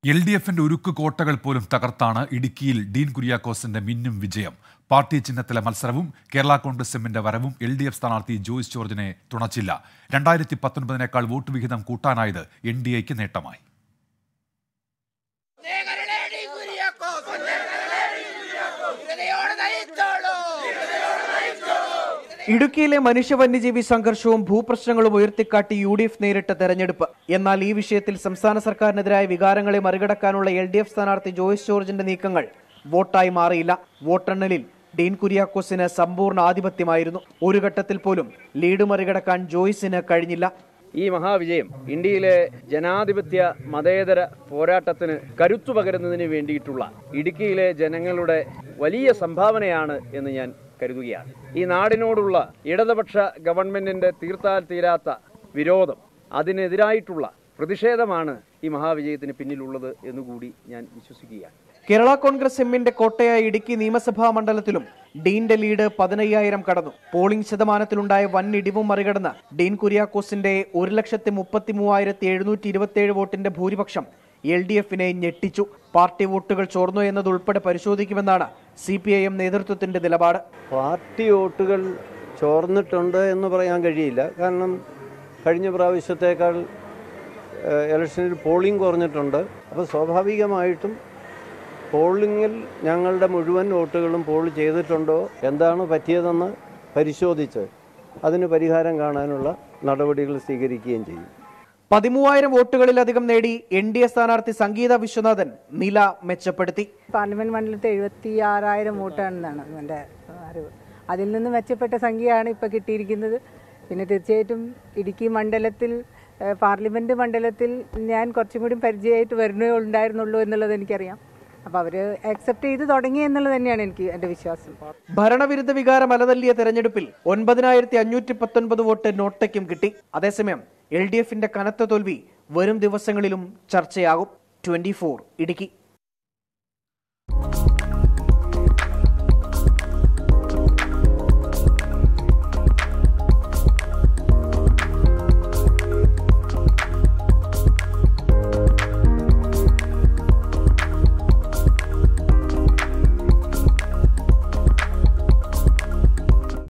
LDFന്റെ ഉരുക്ക് കോട്ടകൾ പോലും തകർത്താണ് ഇടുക്കിയിൽ ഡീൻ കുര്യാക്കോസിന്റെ മിന്നും വിജയം. പാർട്ടി ചിഹ്നത്തിലെ മത്സരവും കേരള കോൺഗ്രസ് എമ്മിന്റെ വരവും LDF സ്ഥാനാർത്ഥി ജോയ്സ് ജോർജിനെ തുണച്ചില്ല. 2019 വോട്ട് വിഹിതം കൂട്ടാനായത് NDAയ്ക്ക് നേട്ടമായി. ഇടുക്കിയിലെ മനുഷ്യ വന്യജീവി സംഘർഷവും ഭൂപ്രശ്നങ്ങളും ഉയർത്തിക്കാട്ടി UDF നേരിട്ട തെരഞ്ഞെടുപ്പ്. എന്നാൽ ഈ വിഷയത്തിൽ സംസ്ഥാന സർക്കാരിനെതിരായ വികാരങ്ങളെ മറികടക്കാനുള്ള LDF സ്ഥാനാർത്ഥി ജോയ്സ് ജോർജിന്റെ നീക്കങ്ങൾ വോട്ടായി മാറിയില്ല. വോട്ടെണ്ണലിൽ ഡീൻ കുര്യാക്കോസിന് സമ്പൂർണ്ണ ആധിപത്യമായിരുന്നു. ഒരു ഘട്ടത്തിൽ പോലും ലീഡ് മറികടക്കാൻ ജോയ്സിന് കഴിഞ്ഞില്ല. ഈ മഹാവിജയം ഇന്ത്യയിലെ ജനാധിപത്യ മതേതര പോരാട്ടത്തിന് കരുത്തു പകരുന്നതിന് വേണ്ടിയിട്ടുള്ള ഇടുക്കിയിലെ ജനങ്ങളുടെ വലിയ സംഭാവനയാണ് എന്ന് ഞാൻ കരുതുകയാണ്. ഈ നാടിനോടുള്ള ഇടതുപക്ഷ ഗവൺമെന്റിന്റെ തീർത്താൽ തീരാത്ത വിരോധം, അതിനെതിരായിട്ടുള്ള പ്രതിഷേധമാണ് ഈ മഹാവിജയത്തിന് പിന്നിലുള്ളത് എന്നുകൂടി ഞാൻ വിശ്വസിക്കുകയാണ്. കേരള കോൺഗ്രസ് എമ്മിന്റെ കോട്ടയായ ഇടുക്കി നിയമസഭാ മണ്ഡലത്തിലും ഡീന്റെ ലീഡ് 15,000 കടന്നു. പോളിംഗ് ശതമാനത്തിലുണ്ടായ വൻ ഇടിവും മറികടന്ന് ഡീൻ കുര്യാക്കോസിന്റെ 1,33,727 വോട്ടിന്റെ ഭൂരിപക്ഷം LDFനെ ഞെട്ടിച്ചു. പാർട്ടി വോട്ടുകൾ ചോർന്നു എന്നതുൾപ്പെടെ പരിശോധിക്കുമെന്നാണ് CPIM നേതൃത്വത്തിന്റെ നിലപാട്. പാർട്ടി വോട്ടുകൾ ചോർന്നിട്ടുണ്ട് എന്ന് പറയാൻ കഴിയില്ല. കാരണം കഴിഞ്ഞ പ്രാവശ്യത്തേക്കാൾ ഇലക്ഷനിൽ പോളിംഗ് കുറഞ്ഞിട്ടുണ്ട്. അപ്പോൾ സ്വാഭാവികമായിട്ടും പോളിംഗിൽ ഞങ്ങളുടെ മുഴുവൻ വോട്ടുകളും പോൾ ചെയ്തിട്ടുണ്ടോ, എന്താണ് പറ്റിയതെന്ന് പരിശോധിച്ച് അതിന് പരിഹാരം കാണാനുള്ള നടപടികൾ സ്വീകരിക്കുകയും ചെയ്യും. 13,000 വോട്ടുകളിലധികം നേടി NDA സ്ഥാനാർത്ഥി സംഗീത വിശ്വനാഥൻ നില മെച്ചപ്പെടുത്തി. പാർലമെന്റ് മണ്ഡലത്തിൽ 76,000 വോട്ടാണെന്നാണ് എൻ്റെ അറിവ്. അതിൽ നിന്ന് മെച്ചപ്പെട്ട സംഖ്യയാണ് ഇപ്പോൾ കിട്ടിയിരിക്കുന്നത്. പിന്നെ തീർച്ചയായിട്ടും ഇടുക്കി മണ്ഡലത്തിൽ, പാർലമെന്റ് മണ്ഡലത്തിൽ ഞാൻ കുറച്ചും കൂടി പരിചയമായിട്ട് വരുന്നേ ഉണ്ടായിരുന്നുള്ളൂ എന്നുള്ളത് എനിക്കറിയാം. അപ്പോൾ അവർ അക്സെപ്റ്റ് ചെയ്ത് തുടങ്ങി എന്നുള്ളത് തന്നെയാണ് എൻ്റെ വിശ്വാസം. ഭരണവിരുദ്ധ വികാരം അലതല്ലിയ തെരഞ്ഞെടുപ്പിൽ 9,519 വോട്ട് നോട്ടയ്ക്കും കിട്ടി. അതേസമയം LDFന്റെ കനത്ത തോൽവി വരും ദിവസങ്ങളിലും ചർച്ചയാകും. 24 ഇടുക്കി.